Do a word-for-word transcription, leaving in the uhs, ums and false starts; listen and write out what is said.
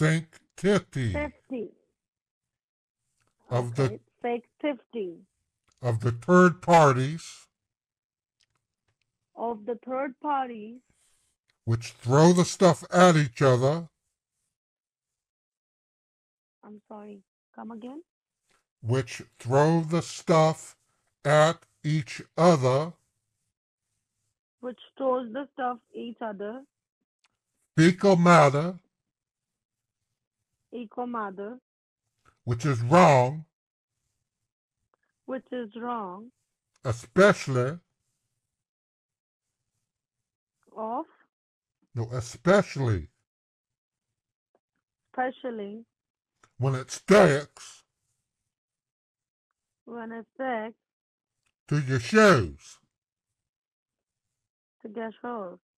sanctity fifty. of the Okay, fake fifty. of the third parties Of the third parties which throw the stuff at each other, I'm sorry, come again? which throw the stuff at each other, Which throws the stuff each other, fecal matter, equal mother, which is wrong, which is wrong, especially, of, no, especially especially when it sticks when it sticks to your shoes. to get hurt.